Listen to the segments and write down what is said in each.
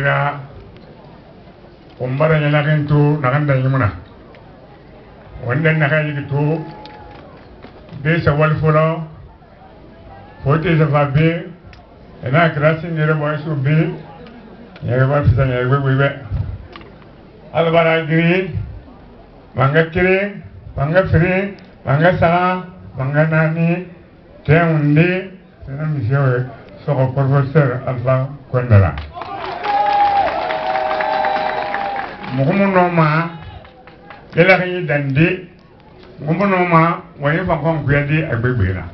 ira umbara nyala kentu nakanda yimuna wanda nakayi gitu desa wal folo fote sa fabe ena krasi nyere boy su be nyere ba fisa nyere we albara giri manga kire manga firi manga sa manga nani teunde sena misio soko professeur Alpha Kondala mugumu noma lela kanyi dande mugumu noma wani fakon kuyadi agbegbera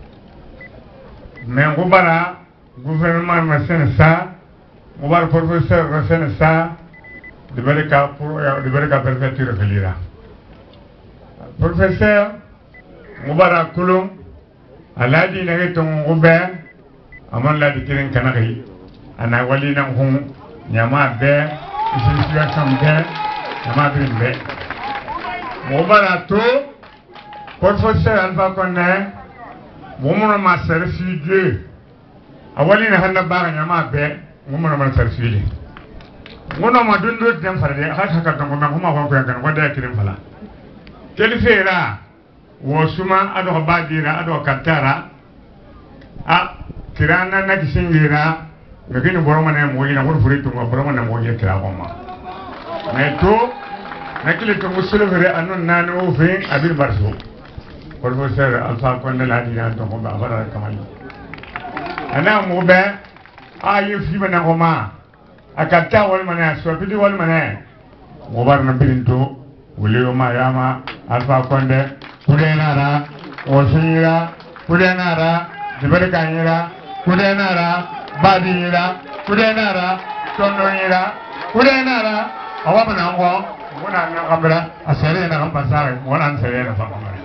mais ngubara gouvernement ma sensa ngubara professeur ma sensa de bereka perfecture kelira professeur ngubara kulum aladi nage to ngube amon la dikirin kanaki ana wali nan hun nyama be situation be nyama be ngubara to professeur Alpha Condé woman ma serfi Dieu awali na handa baga nyama be woman ma serfi ngono ma dundo dem fara de haka ka ngoma ko kan wada kirim fala kelifera wo suma ado badira ado katara a kirana na kisingira ngakini boroma na mo yina wor furi to boroma na mo yina kira goma meto nakili to musulu fere anon nanu fe abir barso professeur Alpha Condé la dina to ko ba bara kamali ana mo be ayi fi bana goma akata wal mana so bidi wal mana mo bar na birinto wule ma yama Alpha Condé kudenara osinira kudenara diberkanyira kudenara badira kudenara tondoira kudenara awamana ngo mona na kamera asere na kampasare mona ansere na fakamara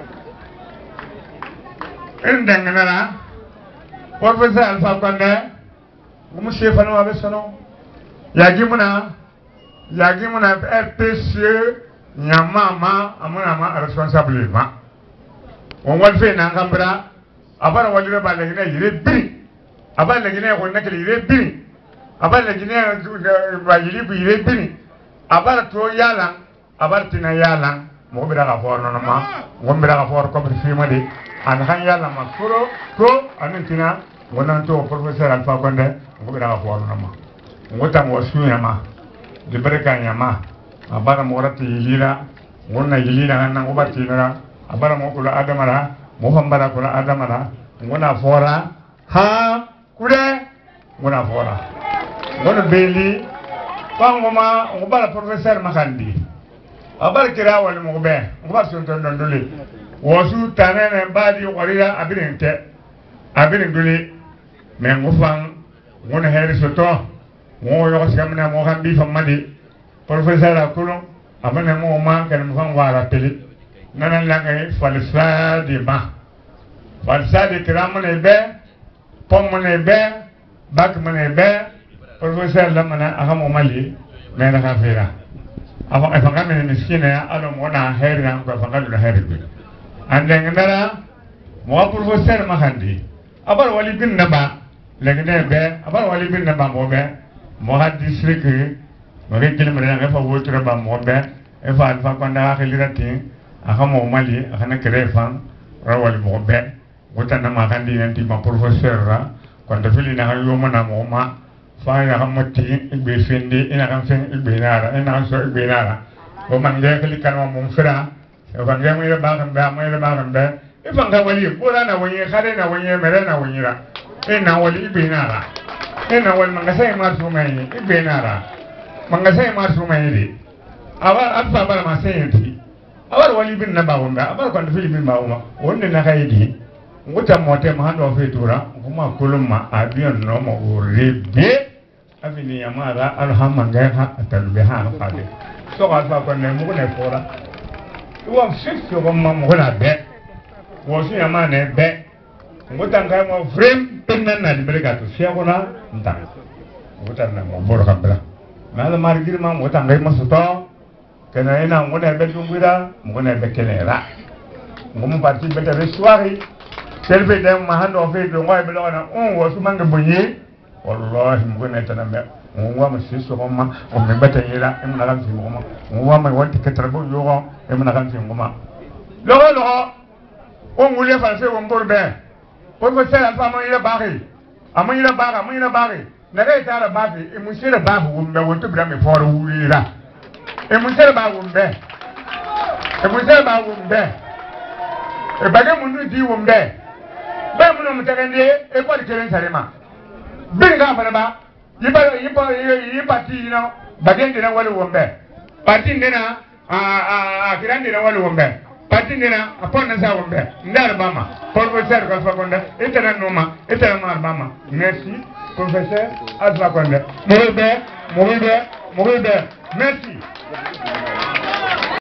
endengana professeur Alpha Condé mumushefa no abesono yagimuna RPC nyamama amuna ma responsable ma on wal fe na kambra abara walira ba legina yire bi abara legina ko nakele yire bi abara legina ba yire bi abara to yala abara tina yala mo bira ka for no ma mo bira ka for ko fi ma de an han yala ma furo ko anintina wonan to professeur Alpha Condé mo bira ka for no ma ngota mo suya ma de barka nyama abara morati yilira wonna yilira nan obati nara abara mo kula adamara mo fambara kula adamara ngona fora ha kure ngona fora ngona beli pangoma ngobara professeur makandi abara kira wal mo be ngobara son ton dole wosu tanene badi qorira abirente dole me ngofang ngona heri soto mo yo samna mo hambi famadi professeur akulo amana mo man kan mo fan wala tele nanan la ngay falsa di kiramone be pomone be bak mone be professeur la mana aka mo mali me na ka fera afa ka men miskina ya alo mo na heri na ko fa ka heri be ande ngara mo professeur ma handi abar wali bin naba legene be abar wali bin naba mo be mo ha district mage kile mare nga fa wotura ba mo be e fa Alpha Condé akhilirati aka mo mali aka na kere fan rawal mo be wotana ma kandi nanti ma professeur ra kwanda fili na hayo mo na mo ma fa ya hamati igbe fendi ina kan fen igbe nara ina so igbe nara bo man ge kali kan mo fira e fa ge mo ira ba kan be e fa ga wali bo na wonye khare na wonye mere na wonyira e na wali igbe nara e na wal man ga sai ma so mai igbe nara manga sai ma su mai ne abar abba bara ma sai yanti abar wali bin na bawo ba abar kan fili bin bawo ma wonne na kai di nguta mote ma hando fe tura kuma kulum ma abiyon no mo urebe afini yamara alhamma ngai ha atalbe ha no kade so ga fa kon ne mu ne fora wa shift yo ma mo na be wo si yama ne be nguta ngai mo frame bin na di breka to sia kona nta nguta na mo boro kabla mala margir ma mo tangay masuto kana ina mo na be dungira mo na be kelera mo mo parti be de soirée selbe de ma hando fe do ngoy be lona on wo su manga bunyi wallahi mo na tan be on voit monsieur Soroma, on me bat et là, et mon aram c'est moment. On voit mes wanti katrabo yoron, et mon aram c'est moment. Laurent, on voulait faire un bon bain. Pour que ça, la femme il a barré. À moi, il a barré, à moi, il a barré. N'a été à la barre, et monsieur le barre, vous me voulez bien me faire où il est là. Et monsieur le barre, vous me bain. Et monsieur le barre, vous me bain. Et bagay mundu di vous me bain. Ben, mon homme, t'as gagné, et pas de terrain, ça démarre. Ben, gars, là-bas. Il parti, non, bagay de la wall wombe. Parti nena, grande de la wall wombe. Parti nena, upon the Zawombe. Narbama, professeur Gaswakonda, Etanoma, Etanamarbama. Merci, professeur Aswakonda. Mouribe, merci.